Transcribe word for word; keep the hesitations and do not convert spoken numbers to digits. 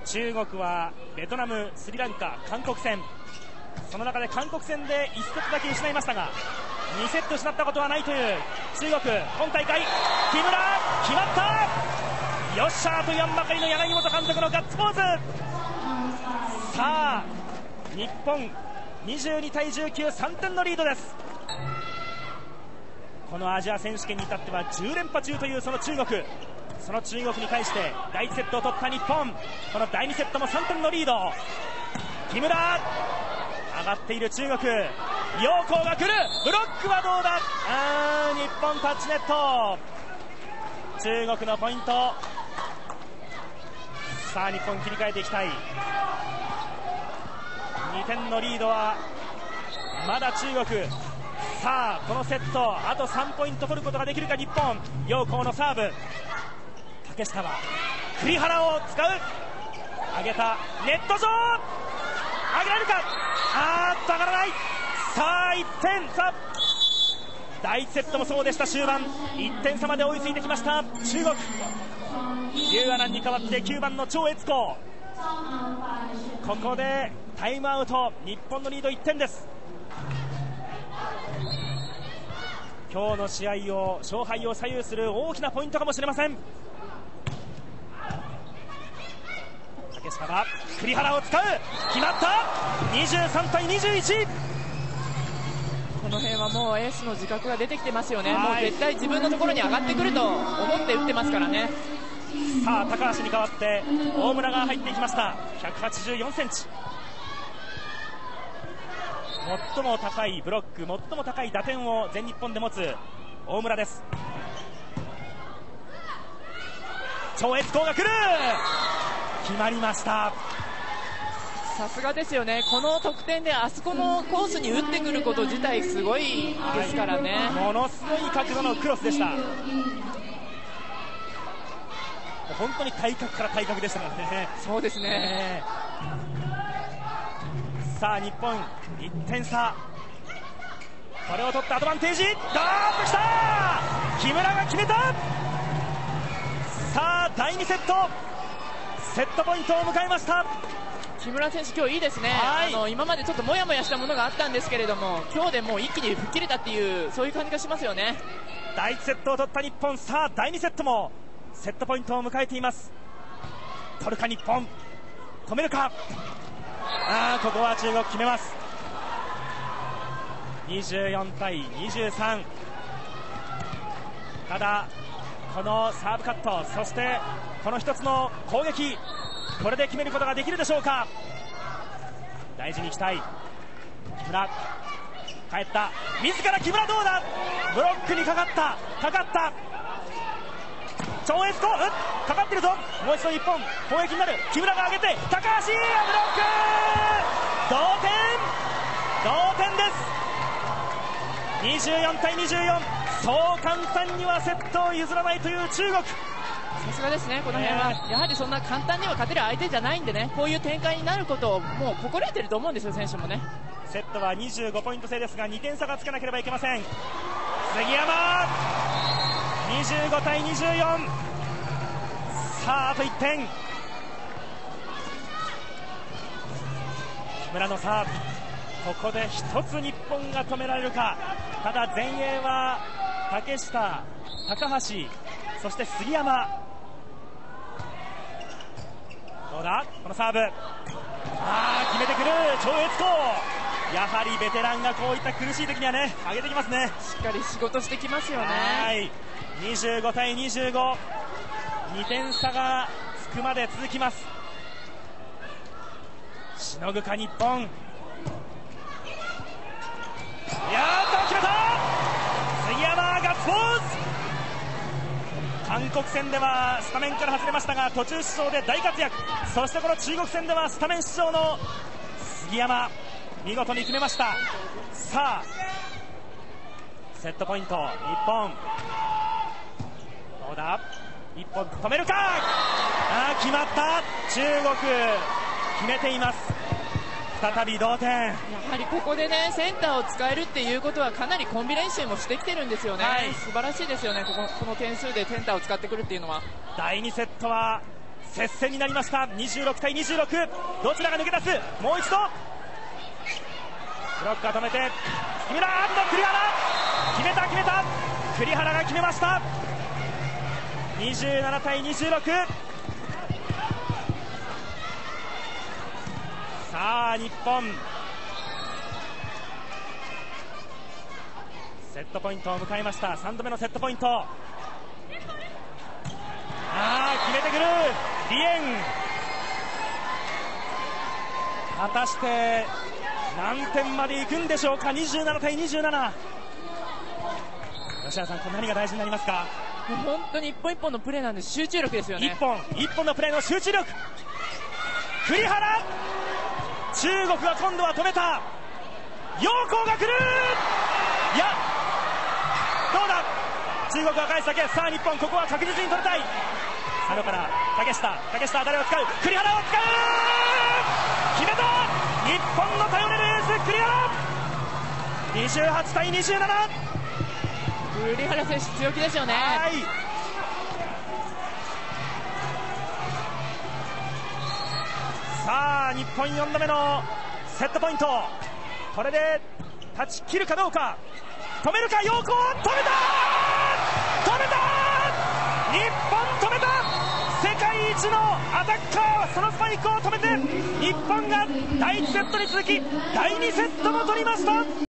中国はベトナム、スリランカ、韓国戦、その中で韓国戦でいちセットだけ失いましたがにセット失ったことはないという中国。今大会木村決まった、よっしゃーと言わんばかりの柳本監督のガッツポーズ。さあ日本にじゅうにたいじゅうきゅう、さんてんのリードです。このアジア選手権に至ってはじゅう連覇中というその中国、その中国に対してだいいちセットを取った日本、このだいにセットもさんてんのリード。木村上がっている中国、陽光が来る、ブロックはどうだ、あー日本タッチネット、中国のポイント。さあ日本切り替えていきたい。にてんのリードはまだ中国。さあこのセットあとさんポイント取ることができるか日本。陽光のサーブ、竹下は栗原を使う、上げたネット上、上げられるか、あーっと上がらない。さあいってん差、だいいちセットもそうでした。終盤いってん差まで追いついてきました中国。リュウ・アナンに代わってきゅうばんの張悦子、ここでタイムアウト。日本のリードいってんです。今日の試合を勝敗を左右する大きなポイントかもしれません。竹下は栗原を使う、決まった、にじゅうさんたいにじゅういち。 この辺はもうエースの自覚が出てきてますよね。もう絶対自分のところに上がってくると思って打ってますからね。 さあ高橋に代わって大村が入っていきました。ひゃくはちじゅうよんセンチ、最も高いブロック、最も高い打点を全日本で持つ大村です。超越光が来る、決まりました。 さすがですよね。この得点であそこのコースに打ってくること自体すごいですからね、はい、 ものすごい角度のクロスでした。本当に体格から体格でしたからね。 そうですね、 えー、さあ日本いってん差、これを取ってアドバンテージ、ダーッときた、木村が決めた。さあだいにセット、セットポイントを迎えました。 木村選手今日いいですね、はい、あの今までちょっともやもやしたものがあったんですけれども今日でもう一気に吹っ切れたっていうそういう感じがしますよね。 だいいちセットを取った日本、さあだいにセットもセットポイントを迎えています。取るか日本、止めるか、あーここは中国決めます。にじゅうよんたいにじゅうさん、ただこのサーブカット、そしてこの一つの攻撃、これで決めることができるでしょうか。大事にいきたい木村、帰った自ら木村、どうだ、ブロックにかかったかかった超越光、うんかかってるぞ、もう一度日本攻撃になる。木村が上げて高橋、ブロック、同点同点です。にじゅうよんたいにじゅうよん、そう簡単にはセットを譲らないという中国。 さすがですね、この辺は、えー、やはりそんな簡単には勝てる相手じゃないんでね、こういう展開になることをもう心得てると思うんですよ、選手もね。 セットはにじゅうごポイント制ですがにてん差がつけなければいけません。杉山、にじゅうごたいにじゅうよん、さああといってん。木村のサーブ、ここで一つ日本が止められるか。ただ前衛は竹下、高橋、そして杉山、どうだこのサーブ、あー決めてくる超越光。やはりベテランがこういった苦しい時にはね上げてきますね。 しっかり仕事してきますよね。 はい、にじゅうごたいにじゅうご、にてん差がつくまで続きます。しのぐか日本。やーっと決めた、杉山ガッツポーズ。韓国戦ではスタメンから外れましたが途中出場で大活躍。そしてこの中国戦ではスタメン出場の杉山、見事に決めました。さあセットポイント日本、どうだ一本止めるか、あー決まった、中国決めています。再び同点。 やはりここでねセンターを使えるっていうことはかなりコンビ練習もしてきてるんですよね、はい、素晴らしいですよね。こここの点数でセンターを使ってくるっていうのは。 だいにセットは接戦になりました。にじゅうろくたいにじゅうろく、どちらが抜け出す。もう一度ブロックが止めて木村、栗原決めた決めた栗原が決めました。にじゅうななたいにじゅうろく。さあ日本、セットポイントを迎えました。さんどめのセットポイント。ああ決めてくるリエン。果たして何点までいくんでしょうか。にじゅうななたいにじゅうなな。吉原さん、これ何が大事になりますか。 本当に一本一本のプレーなんで集中力ですよね。 一本一本のプレーの集中力。栗原、中国が今度は止めた。陽光が来る。いやどうだ、中国が返すだけ。さあ日本、ここは確実に取りたい。佐野から竹下、竹下誰を使う。栗原を使う。決めた。日本の頼れるエース栗原。にじゅうはちたいにじゅうなな。 栗原選手強気ですよね。 はい、さあ日本よんどめのセットポイント。これで断ち切るかどうか。止めるか。陽光止めた。止めた。日本止めた。世界一のアタッカー、そのスパイクを止めて日本がだいいちセットに続きだいにセットも取りました。